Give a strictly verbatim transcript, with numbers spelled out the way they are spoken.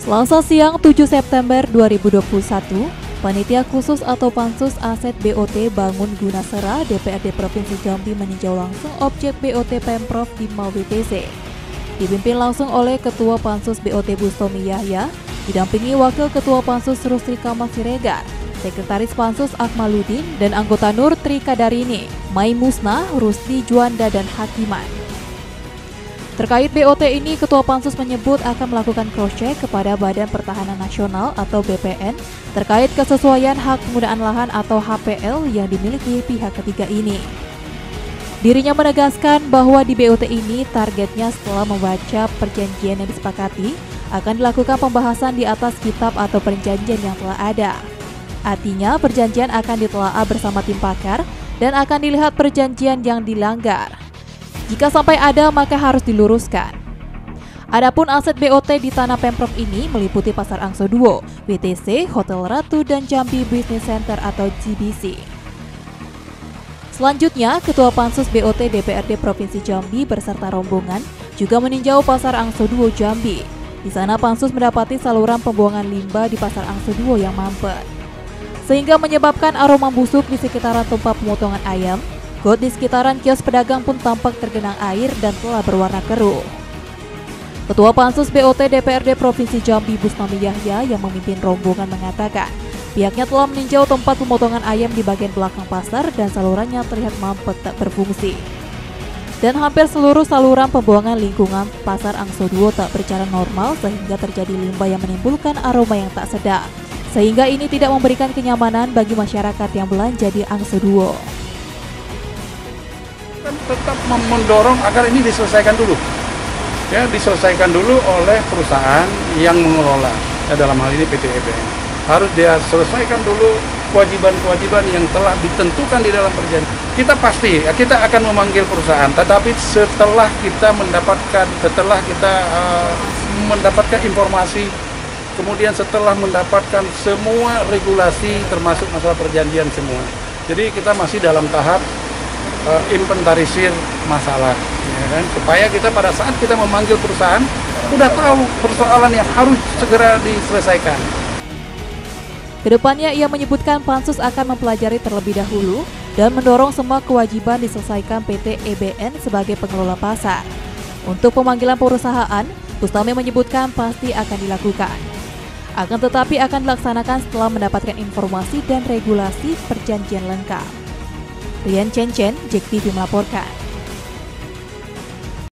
Selasa siang tujuh September dua ribu dua puluh satu, Panitia Khusus atau Pansus Aset B O T Bangun Gunasera D P R D Provinsi Jambi meninjau langsung objek B O T Pemprov di Mal B T C. Dipimpin langsung oleh Ketua Pansus B O T Bustomi Yahya, didampingi Wakil Ketua Pansus Rusli Kamal Siregar, Sekretaris Pansus Akmaludin, dan anggota Nur Tri Kadarini, Mai Musna, Rusdi Juanda, dan Hakiman. Terkait B O T ini, Ketua Pansus menyebut akan melakukan cross-check kepada Badan Pertahanan Nasional atau B P N terkait kesesuaian hak penggunaan lahan atau H P L yang dimiliki pihak ketiga ini. Dirinya menegaskan bahwa di B O T ini targetnya setelah membaca perjanjian yang disepakati akan dilakukan pembahasan di atas kitab atau perjanjian yang telah ada. Artinya perjanjian akan ditelaah bersama tim pakar dan akan dilihat perjanjian yang dilanggar. Jika sampai ada, maka harus diluruskan. Adapun aset B O T di tanah Pemprov ini meliputi Pasar Angso Duo, W T C, Hotel Ratu, dan Jambi Business Center atau G B C. Selanjutnya, Ketua Pansus B O T D P R D Provinsi Jambi beserta rombongan juga meninjau Pasar Angso Duo Jambi. Di sana Pansus mendapati saluran pembuangan limbah di Pasar Angso Duo yang mampet, sehingga menyebabkan aroma busuk di sekitaran tempat pemotongan ayam. Got di sekitaran kios pedagang pun tampak tergenang air dan telah berwarna keruh. Ketua Pansus B O T D P R D Provinsi Jambi Bustomi Yahya yang memimpin rombongan mengatakan pihaknya telah meninjau tempat pemotongan ayam di bagian belakang pasar dan salurannya terlihat mampet tak berfungsi. Dan hampir seluruh saluran pembuangan lingkungan Pasar Angso Duo tak berjalan normal sehingga terjadi limbah yang menimbulkan aroma yang tak sedap. Sehingga ini tidak memberikan kenyamanan bagi masyarakat yang belanja di Angso Duo. Tetap mendorong agar ini diselesaikan dulu, ya diselesaikan dulu oleh perusahaan yang mengelola, ya, dalam hal ini P T E B N. Harus dia selesaikan dulu kewajiban-kewajiban yang telah ditentukan di dalam perjanjian. Kita pasti, ya, kita akan memanggil perusahaan, tetapi setelah kita mendapatkan, setelah kita uh, mendapatkan informasi, kemudian setelah mendapatkan semua regulasi termasuk masalah perjanjian semua. Jadi kita masih dalam tahap Uh, inventarisir masalah, ya kan? Supaya kita pada saat kita memanggil perusahaan sudah tahu persoalan yang harus segera diselesaikan. Kedepannya ia menyebutkan Pansus akan mempelajari terlebih dahulu dan mendorong semua kewajiban diselesaikan P T E B N sebagai pengelola pasar. Untuk pemanggilan perusahaan, Bustomi menyebutkan pasti akan dilakukan. Akan tetapi akan dilaksanakan setelah mendapatkan informasi dan regulasi perjanjian lengkap. Rian Chen Chen, J E K T V melaporkan.